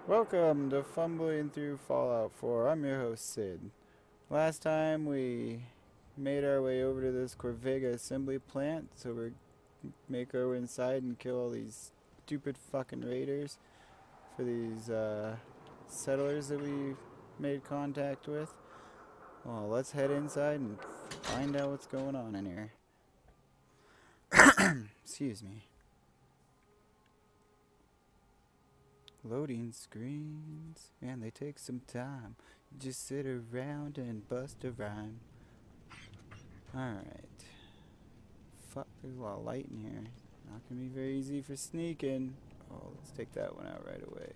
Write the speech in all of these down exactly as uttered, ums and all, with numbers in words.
Welcome to Fumbling Through Fallout four. I'm your host, Sid. Last time we made our way over to this Corvega assembly plant, so we make our way inside and kill all these stupid fucking raiders for these uh, settlers that we made contact with. Well, let's head inside and find out what's going on in here. Excuse me. Loading screens, man, they take some time. Just sit around and bust a rhyme. Alright. Fuck, there's a lot of light in here. Not gonna be very easy for sneaking. Oh, let's take that one out right away.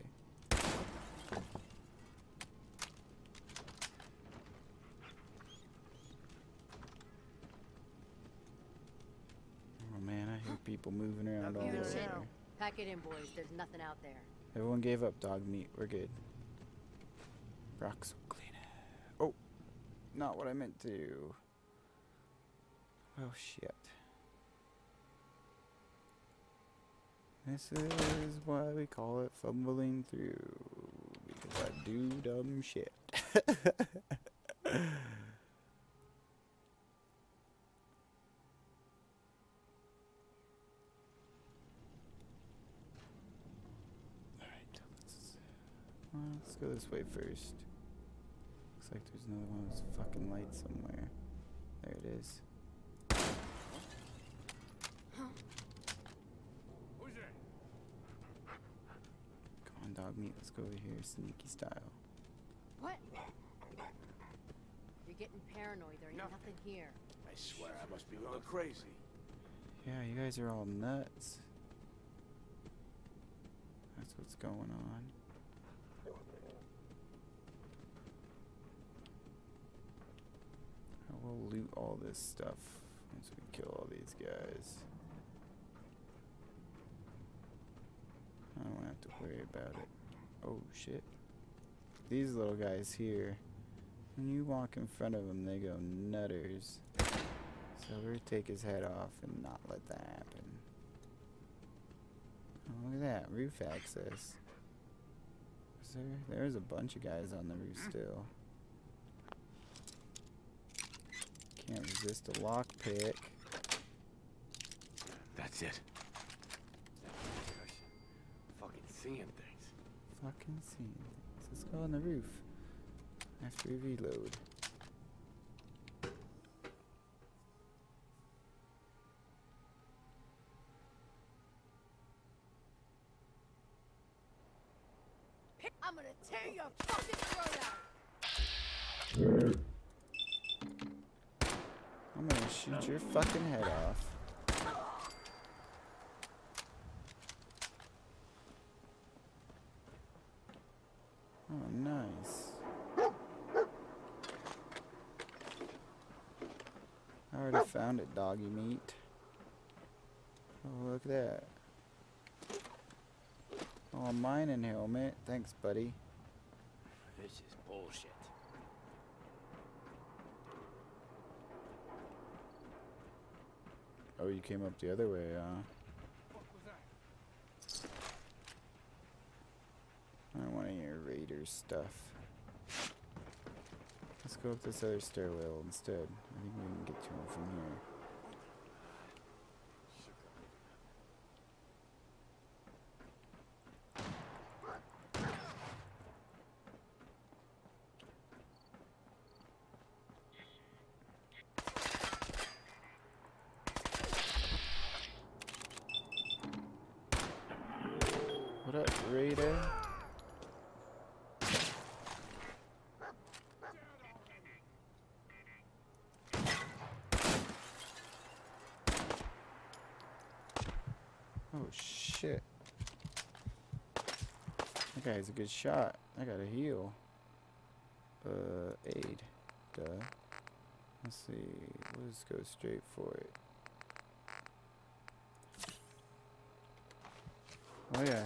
Oh man, I hear people moving around all over there. Pack it in, boys. There's nothing out there. Everyone gave up dog meat. We're good. Rocks will clean it. Oh, not what I meant to do. Oh shit. This is why we call it fumbling through. Because I do dumb shit. Well, let's go this way first. Looks like there's another one of those fucking lights somewhere. There it is. Who's there? Come on, dog meat. Let's go over here, sneaky style. What? You're getting paranoid. There ain't Nothing. nothing here. I swear I must be going crazy. Yeah, you guys are all nuts. That's what's going on. We'll loot all this stuff once we kill all these guys. I don't have to worry about it. Oh shit. These little guys here, when you walk in front of them, they go nutters. So we're gonna take his head off and not let that happen. Oh, look at that, roof access. Is there? There's a bunch of guys on the roof still. Can't resist a lockpick. That's it. Fucking seeing things. Fucking seeing things. Let's go on the roof after we reload. I'm gonna tear your fucking throat out. I'm gonna shoot your fucking head off. Oh, nice. I already found it, doggy meat. Oh, look at that. Oh, a mining helmet. Thanks, buddy. This is bullshit. Oh, you came up the other way, huh? What was that? I don't want any of your raider stuff. Let's go up this other stairwell instead. I think we can get to him from here. What up, raider? Oh shit. That guy's a good shot. I gotta heal. Uh, aid. Duh. Let's see. We'll just go straight for it. Oh yeah.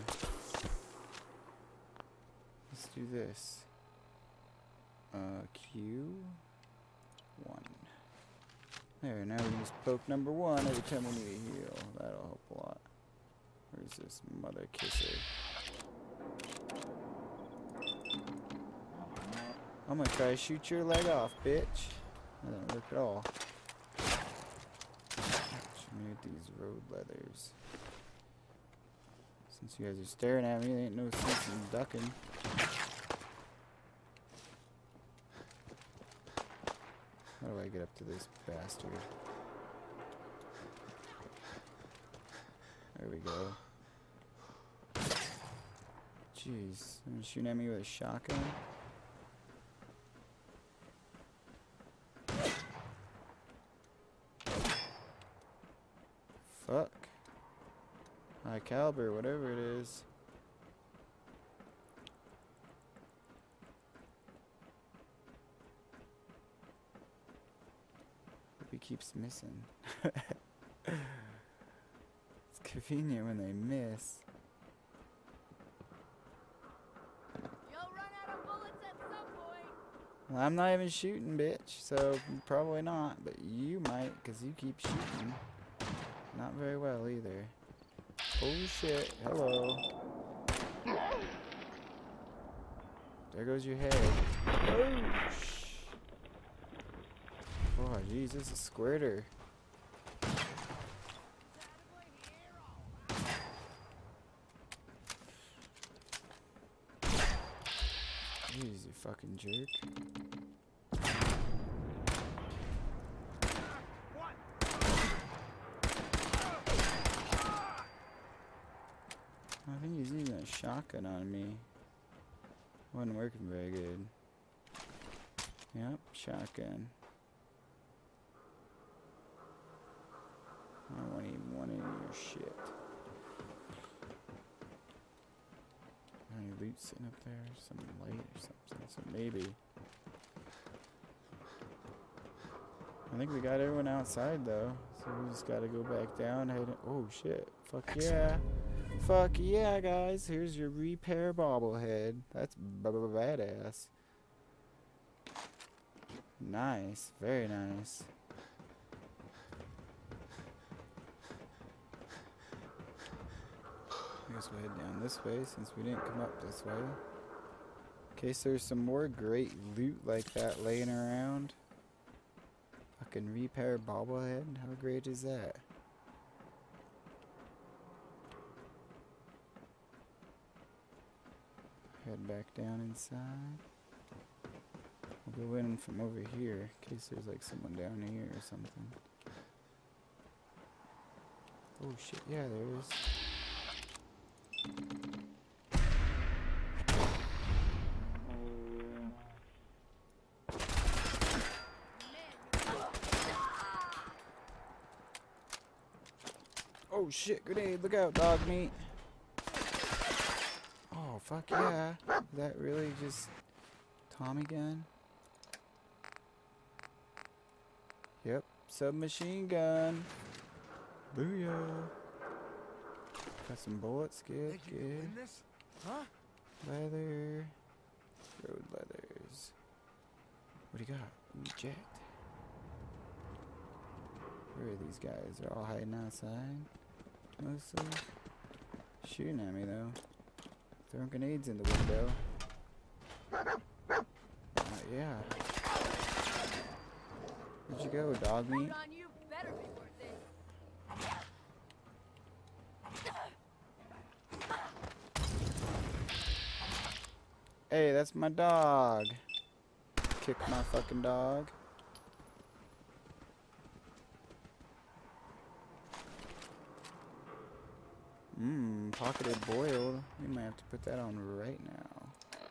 Let's do this. Uh, Q one. There, now we can just poke number one every time we need a heal. That'll help a lot. Where's this mother kisser? I'm gonna try to shoot your leg off, bitch. That didn't work at all. Shoot me with these road leathers. Since you guys are staring at me, there ain't no sense in ducking. How do I get up to this bastard? There we go. Jeez, someone shooting at me with a shotgun? Fuck. High caliber, whatever it is. Hope he keeps missing. It's convenient when they miss. You'll run out of bullets at some point. Well, I'm not even shooting, bitch, so probably not, but you might, because you keep shooting. Not very well either. Oh shit, hello. There goes your head. Oh, sh oh jeez, this is a squirter. Jeez, you fucking jerk. I think he's using a shotgun on me. Wasn't working very good. Yep, shotgun. I don't even want any of your shit. Any loot sitting up there? Some light or something. So maybe. I think we got everyone outside though. So we just gotta go back down. Head in. Oh shit. Fuck yeah. Fuck yeah, guys. Here's your repair bobblehead. That's b-b-badass. Nice. Very nice. I guess we'll head down this way since we didn't come up this way. In case there's some more great loot like that laying around. Fucking repair bobblehead. How great is that? Head back down inside. We'll go in from over here in case there's like someone down here or something. Oh shit, yeah, there is. Oh shit, grenade, look out, dog meat. Oh, fuck yeah. Is that really just Tommy gun? Yep, submachine gun. Booyah. Got some bullets, good, good. Huh? Leather. Road leathers. What do you got? Ooh, jet. Where are these guys? They're all hiding outside. Mostly. Shooting at me though. Throwing grenades in the window. Uh, yeah. Where'd you go, dog meat? On you better be worth it. Hey, that's my dog. Kick my fucking dog. Mmm, pocketed boiled. We might have to put that on right now.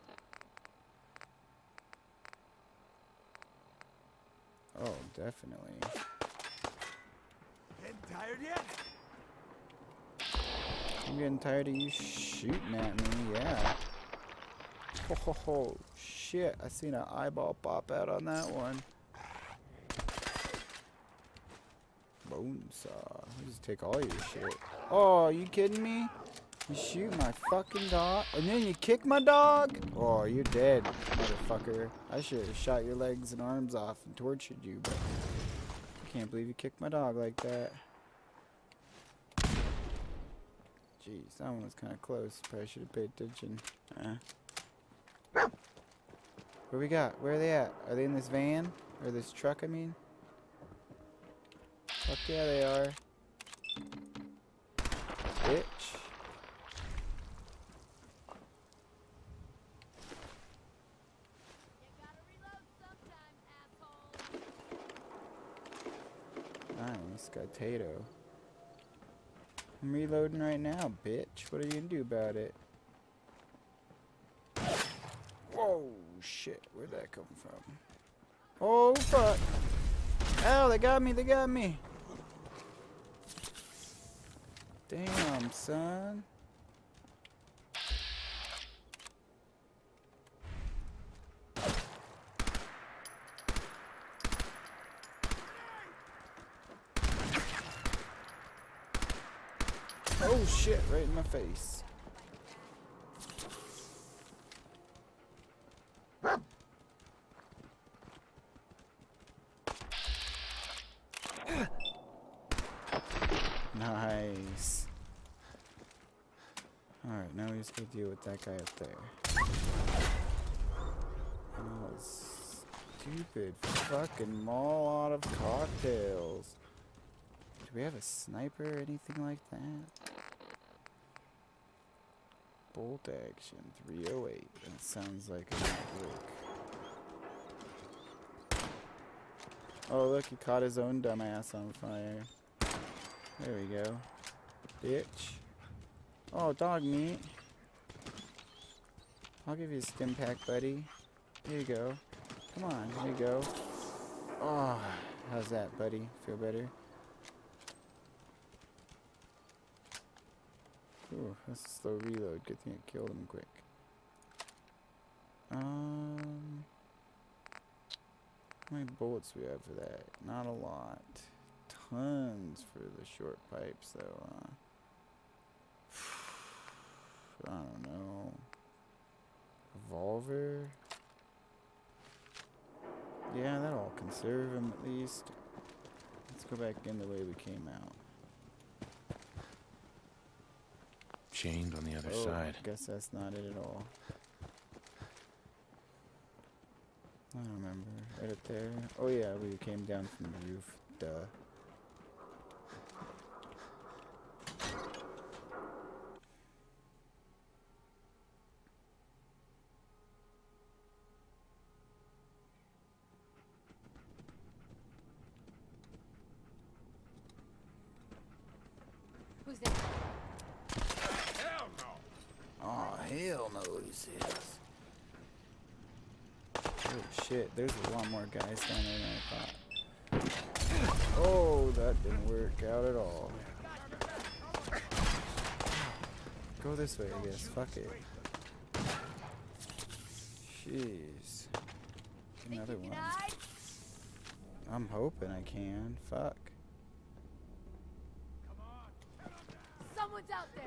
Oh, definitely. Getting tired yet? I'm getting tired of you shooting at me, yeah. Ho ho ho, shit, I seen an eyeball pop out on that one. Bone saw. I'll just take all your shit. Oh, are you kidding me? You shoot my fucking dog, and then you kick my dog? Oh, you're dead, motherfucker. I should have shot your legs and arms off and tortured you, but I can't believe you kicked my dog like that. Jeez, that one was kind of close. Probably should have paid attention. Uh. What we got? Where are they at? Are they in this van? Or this truck, I mean? Fuck yeah, they are. Bitch. You gotta reload sometime, asshole. Nice, got Tato. I'm reloading right now, bitch. What are you gonna do about it? Whoa, shit. Where'd that come from? Oh, fuck. Ow, they got me, they got me. Damn, son. Oh shit, right in my face. Nice. Alright, now we just gotta deal with that guy up there. Oh, stupid fucking mall out of cocktails. Do we have a sniper or anything like that? Bolt action, three oh eight. That sounds like it might work. Oh look, he caught his own dumbass on fire. There we go. Bitch. Oh, dog meat. I'll give you a stim pack, buddy. Here you go. Come on, here you go. Oh, how's that, buddy? Feel better? Ooh, that's a slow reload. Good thing I killed him quick. Um, how many bullets we have for that? Not a lot. Tons for the short pipes, though. Uh, I don't know. Revolver. Yeah, that'll conserve him at least. Let's go back in the way we came out. Chained on the other Oh, side. guess that's not it at all. I don't remember. Right up there. Oh yeah, we came down from the roof. Duh. Who's there? Hell no! Oh hell no, this is. Oh shit, there's a lot more guys down there than I thought. Oh, that didn't work out at all. Go this way, I guess. Fuck it. Jeez. Another one. I'm hoping I can. Fuck. Someone's out there.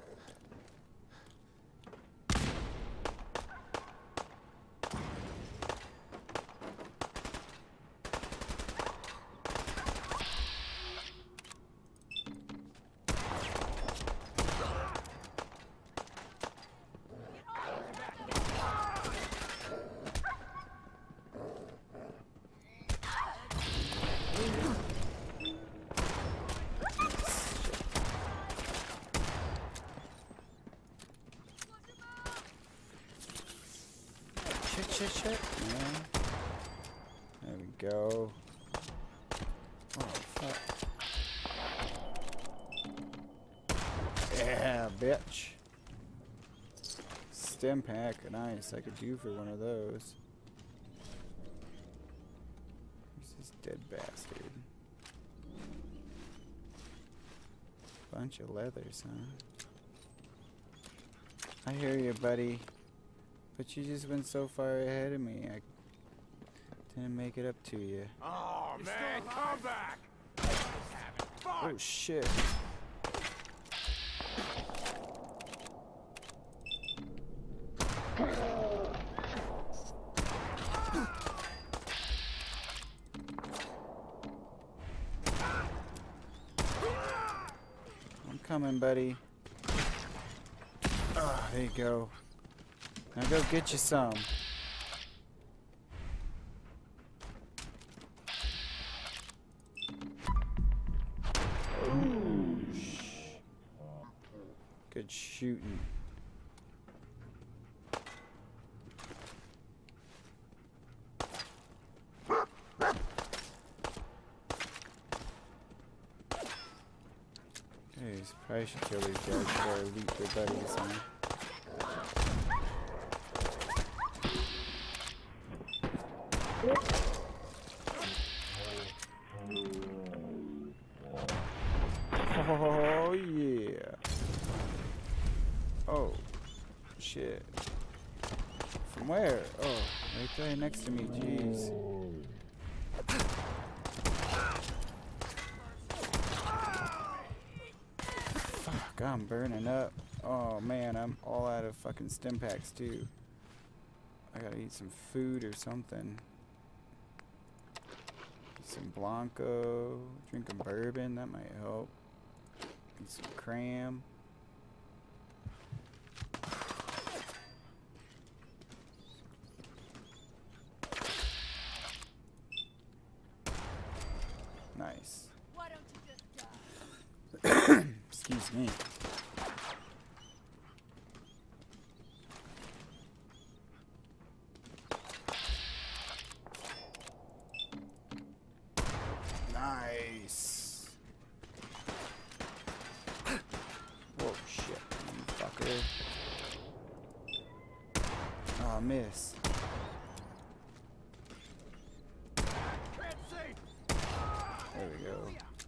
Shit, shit, shit. Yeah. There we go. Oh, fuck. Yeah, bitch. Stim pack. Nice. I could do for one of those. Where's this dead bastard? Bunch of leathers, huh? I hear you, buddy. But you just went so far ahead of me, I didn't make it up to you. Oh, man, come back! Oh, shit. I'm coming, buddy. Oh, there you go. Now go get you some. Good shooting. Anyways, probably should kill these guys before I loot their buddies, huh? Oh yeah. Oh shit. From where? Oh, right there next to me, jeez. Fuck, I'm burning up. Oh man, I'm all out of fucking stim packs too. I gotta eat some food or something. Eat some Blanco, drink a bourbon, that might help. Eat some cram. Nice. Why don't you just die? Excuse me. Nice. Whoa, shit, you fucker. Oh, miss. There we go.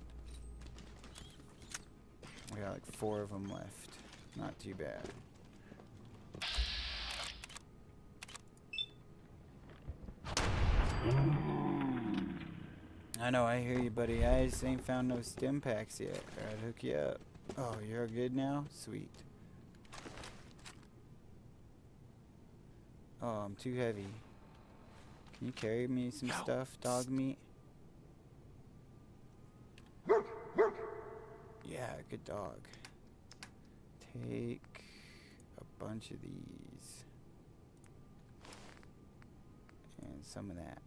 We got like four of them left. Not too bad. I know, I hear you, buddy. I just ain't found no stim packs yet. I'd hook you up. Oh, you're good now? Sweet. Oh, I'm too heavy. Can you carry me some stuff, dog meat? Yeah, good dog. Take a bunch of these. And some of that.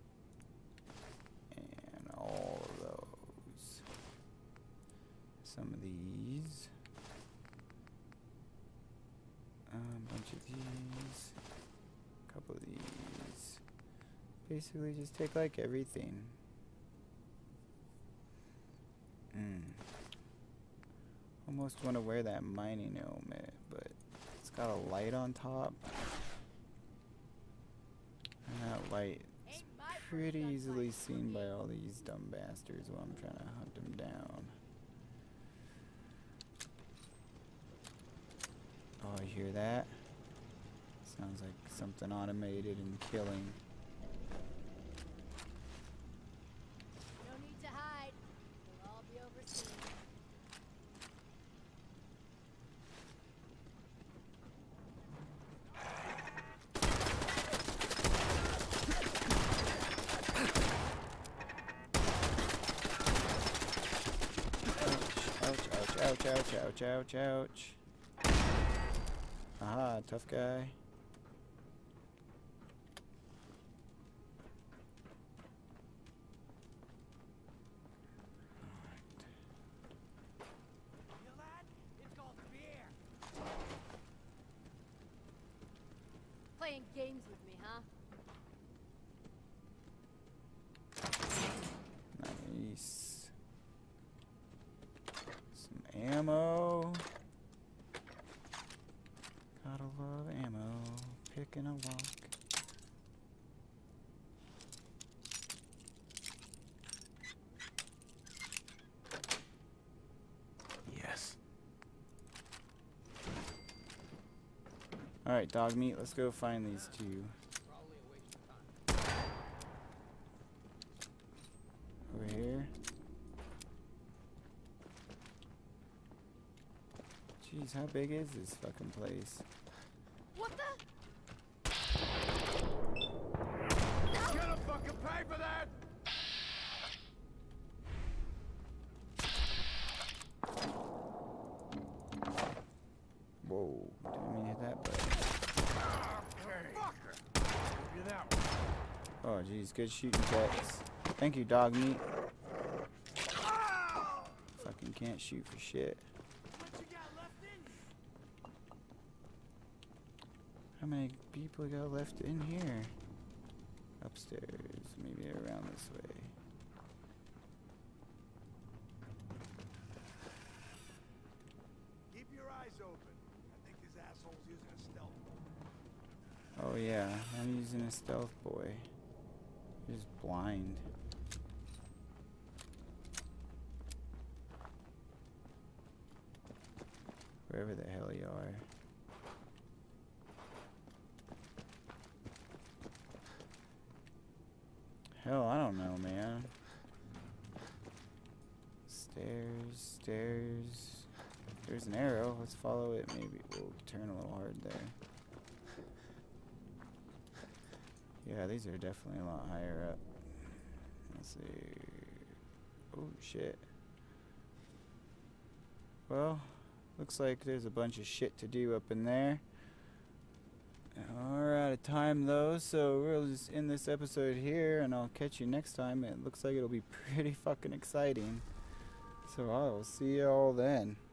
And all of those. Some of these. A bunch of these. A couple of these. Basically just take like everything. Mm. Almost want to wear that mining helmet, but it's got a light on top. And that light is pretty easily seen by all these dumb bastards while I'm trying to hunt them down. Oh, you hear that? Sounds like something automated and killing. No need to hide. We'll all be overseen. Ouch, ouch, ouch, ouch, ouch, ouch. Aha, tough guy. Playing games with me, huh? Nice. Some ammo. Gotta love ammo. Picking a lock. Yes. Alright, dog meat, let's go find these two. Over here. Jeez, how big is this fucking place? What the? Gonna fucking pay for that! Whoa, didn't mean to hit that button. Okay. Fucker. Give you that one. Oh, jeez, good shooting checks. Thank you, dog meat. Fucking can't shoot for shit. What you got left in How many people got left in here? Upstairs, maybe around this way. Keep your eyes open. I think this asshole's using a stealth. Oh yeah, I'm using a stealth boy. He's blind. Wherever the hell you are. Hell, I don't know, man. Stairs, stairs. There's an arrow. Let's follow it. Maybe we'll turn a little hard there. Yeah, these are definitely a lot higher up. Let's see. Oh, shit. Well, looks like there's a bunch of shit to do up in there. We're out of time though, so we'll just end this episode here and I'll catch you next time. It looks like it'll be pretty fucking exciting. So I'll see you all then.